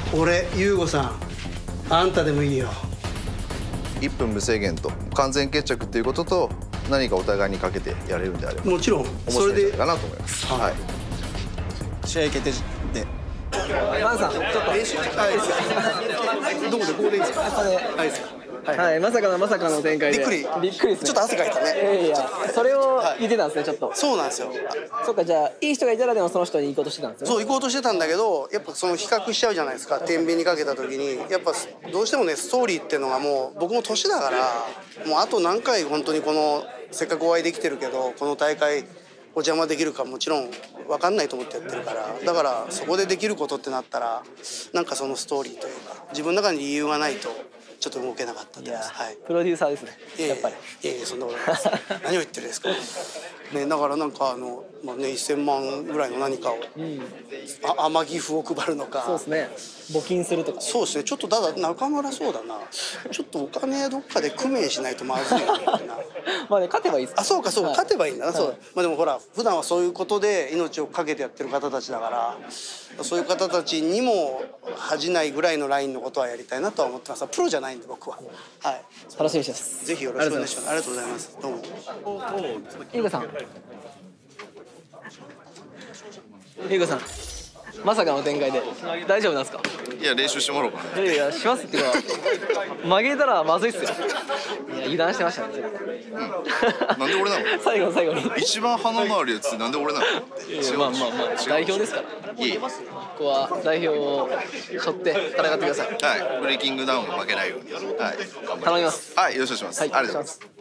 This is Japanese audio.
俺、優吾さん、あんたでもいいよ。 1分無制限と完全決着っていうことと、何かお互いにかけてやれるんであればもちろん面白いんじゃないかなと思います。はい。 試合決定で。 マンさん、ちょっと練習どこでここでいいですか？はい。はい、まさかの展開で。びっくりですね。 ちょっと汗かいたね。 いや、それを言ってたんですね、ちょっと。 そうなんですよ。 そっか、じゃあいい人がいたらでもその人に行こうとしてたんですよね。 そう行こうとしてたんだけど、やっぱその比較しちゃうじゃないですか。天秤にかけた時にやっぱどうしてもね、ストーリーっていうのがもう僕も年だから、もうあと何回本当にこのせっかくお会いできてるけどこの大会お邪魔できるかもちろん分かんないと思ってやってるから、だからそこでできることってなったらなんかそのストーリーというか自分の中に理由がないとちょっと動けなかったです。はい。 プロデューサーですね。やっぱり。 いやそんなことないです。何を言ってるんですか。ね、だからなんかまあね、1000万ぐらいの何かを、天城府を配るのか。 そうですね。募金するとか。 そうですね。ちょっとただ中村そうだな。ちょっとお金どっかで工面しないとまずいよみたいな。 まあね、勝てばいいです。 あ、そうかそうか、 はい、 勝てばいいんだな。そう。まあでもほら普段はそういうことで命を懸けてやってる方たちだから、そういう方たちにも恥じないぐらいのラインのことはやりたいなとは思ってます。プロじゃないんで僕は。はい。 楽しみにしてます。 ぜひよろしくお願いします。ありがとうございます。どうも。 ゆうごさん。ゆうごさん。まさかの展開で大丈夫なんですか？ いや練習してもらおうかな。 いやしますっていうか曲げたらまずいっすよ。いや油断してましたね。 なんで俺なの？ 最後に一番鼻のあるやつなんで俺なの？ まあ代表ですから。 いい。 ここは代表を背負って戦ってください。 はい。ブレイキングダウンも負けないように。はい。 頼みます。 はい。よろしくお願いします。ありがとうございます。